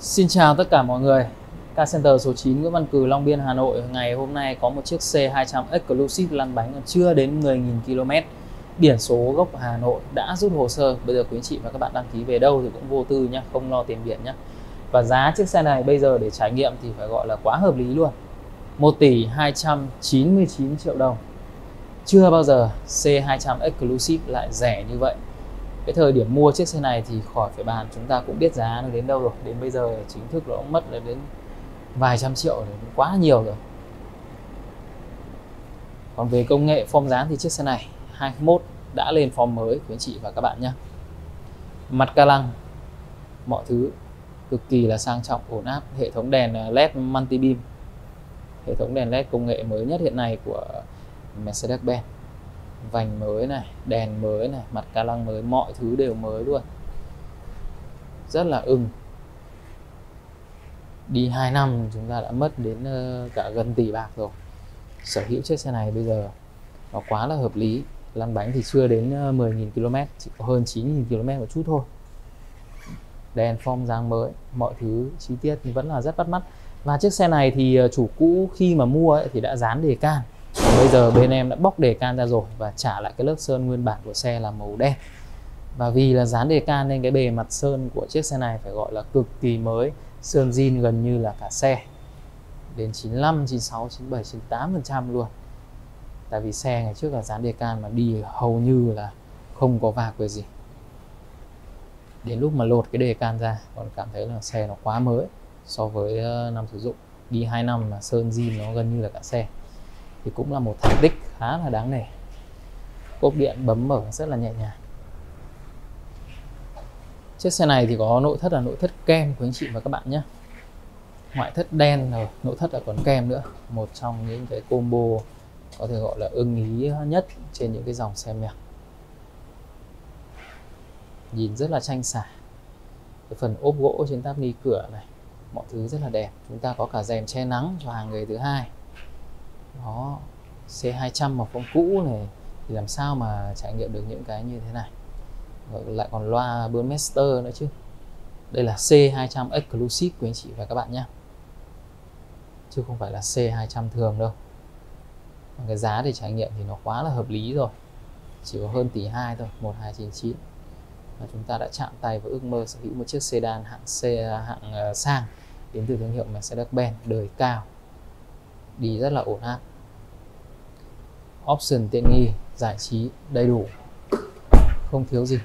Xin chào tất cả mọi người. Car Center số 9 Nguyễn Văn Cừ, Long Biên, Hà Nội. Ngày hôm nay có một chiếc C200 Exclusive lăn bánh còn chưa đến 10.000 km. Biển số gốc Hà Nội, đã rút hồ sơ. Bây giờ quý anh chị và các bạn đăng ký về đâu thì cũng vô tư nhé, không lo tiền biển nhé. Và giá chiếc xe này bây giờ để trải nghiệm thì phải gọi là quá hợp lý luôn. 1 tỷ 299 triệu đồng. Chưa bao giờ C200 Exclusive lại rẻ như vậy. Cái thời điểm mua chiếc xe này thì khỏi phải bàn, chúng ta cũng biết giá nó đến đâu rồi. Đến bây giờ chính thức nó cũng mất đến vài trăm triệu rồi, quá nhiều rồi. Còn về công nghệ form dáng thì chiếc xe này 2021 đã lên form mới quý anh chị và các bạn nhé. Mặt ca lăng, mọi thứ cực kỳ là sang trọng, ổn áp. Hệ thống đèn LED multi beam, hệ thống đèn LED công nghệ mới nhất hiện nay của Mercedes-Benz. Vành mới này, đèn mới này, mặt ca lăng mới, mọi thứ đều mới luôn. Rất là ưng. Đi 2 năm chúng ta đã mất đến cả gần tỷ bạc rồi. Sở hữu chiếc xe này bây giờ nó quá là hợp lý. Lăn bánh thì chưa đến 10.000 km, chỉ có hơn 9.000 km một chút thôi. Đèn form dáng mới, mọi thứ chi tiết vẫn là rất bắt mắt. Và chiếc xe này thì chủ cũ khi mà mua ấy, thì đã dán đề can. Bây giờ bên em đã bóc đề can ra rồi và trả lại cái lớp sơn nguyên bản của xe là màu đen. Và vì là dán đề can nên cái bề mặt sơn của chiếc xe này phải gọi là cực kỳ mới. Sơn zin gần như là cả xe, đến 95, 96, 97, 98% luôn. Tại vì xe ngày trước là dán đề can mà đi hầu như là không có vạc về gì. Đến lúc mà lột cái đề can ra còn cảm thấy là xe nó quá mới so với năm sử dụng. Đi 2 năm mà sơn zin nó gần như là cả xe, thì cũng là một thành tích khá là đáng nể. Cốp điện bấm mở rất là nhẹ nhàng. Chiếc xe này thì có nội thất là nội thất kem của anh chị và các bạn nhé. Ngoại thất đen rồi, nội thất là còn kem nữa. Một trong những cái combo có thể gọi là ưng ý nhất trên những cái dòng xe mèo. Nhìn rất là tranh xả. Cái phần ốp gỗ trên táp ni cửa này, mọi thứ rất là đẹp. Chúng ta có cả rèm che nắng cho hàng ghế thứ hai. Đó, C200 mà phong cũ này thì làm sao mà trải nghiệm được những cái như thế này. Rồi lại còn loa Burmester nữa chứ. Đây là C200 Exclusive của anh chị và các bạn nhé, chứ không phải là C200 thường đâu. Còn cái giá để trải nghiệm thì nó quá là hợp lý rồi, chỉ có hơn tỷ 2 thôi, 1299. Và chúng ta đã chạm tay với ước mơ sở hữu một chiếc sedan hạng sang đến từ thương hiệu Mercedes-Benz đời cao, đi rất là ổn áp. Option tiện nghi, giải trí đầy đủ, không thiếu gì.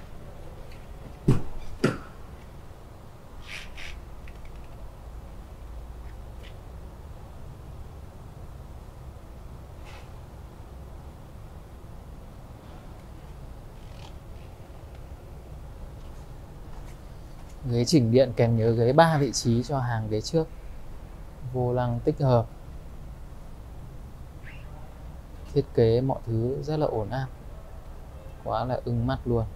Ghế chỉnh điện kèm nhớ ghế 3 vị trí cho hàng ghế trước. Vô lăng tích hợp. Thiết kế mọi thứ rất là ổn áp, quá là ưng mắt luôn.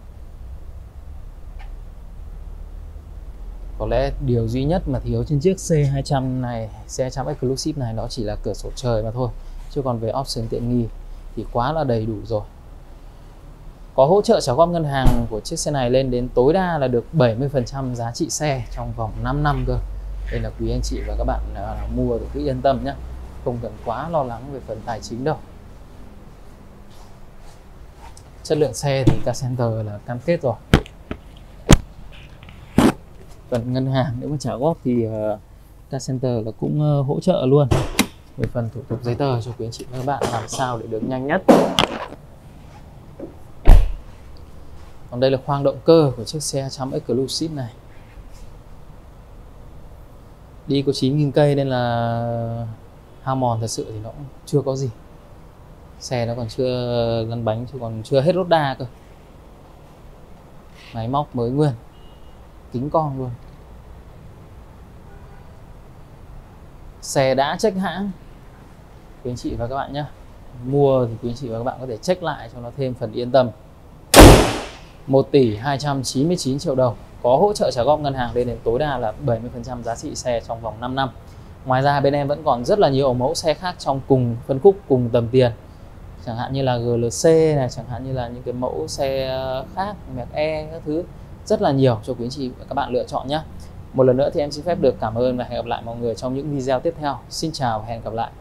Có lẽ điều duy nhất mà thiếu trên chiếc C200 này, C200 Exclusive này, đó chỉ là cửa sổ trời mà thôi. Chứ còn về option tiện nghi thì quá là đầy đủ rồi. Có hỗ trợ trả góp ngân hàng của chiếc xe này lên đến tối đa là được 70% giá trị xe trong vòng 5 năm cơ. Đây là quý anh chị và các bạn mua thì cứ yên tâm nhé, không cần quá lo lắng về phần tài chính đâu. Chất lượng xe thì Car Center là cam kết rồi. Phần ngân hàng nếu mà trả góp thì Car Center là cũng hỗ trợ luôn. Về phần thủ tục giấy tờ cho quý anh chị và các bạn làm sao để được nhanh nhất. Còn đây là khoang động cơ của chiếc C200 Exclusive này. Đi có 9.000 cây nên là hao mòn thật sự thì nó cũng chưa có gì. Xe nó còn chưa lăn bánh, chứ còn chưa hết lốt đa cơ. Máy móc mới nguyên, kính con luôn. Xe đã check hãng quý anh chị và các bạn nhé. Mua thì quý anh chị và các bạn có thể check lại cho nó thêm phần yên tâm. 1 tỷ 299 triệu đồng. Có hỗ trợ trả góp ngân hàng lên đến tối đa là 70% giá trị xe trong vòng 5 năm. Ngoài ra bên em vẫn còn rất là nhiều mẫu xe khác trong cùng phân khúc, cùng tầm tiền. Chẳng hạn như là GLC này, chẳng hạn như là những cái mẫu xe khác, Merc E các thứ. Rất là nhiều cho quý anh chị và các bạn lựa chọn nhé. Một lần nữa thì em xin phép được cảm ơn và hẹn gặp lại mọi người trong những video tiếp theo. Xin chào và hẹn gặp lại.